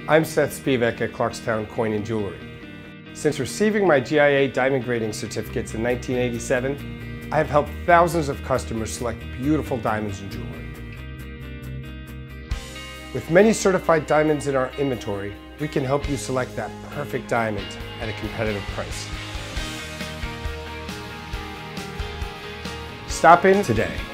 I'm Seth Spivak at Clarkstown Coin and Jewelry. Since receiving my GIA diamond grading certificates in 1987, I have helped thousands of customers select beautiful diamonds and jewelry. With many certified diamonds in our inventory, we can help you select that perfect diamond at a competitive price. Stop in today.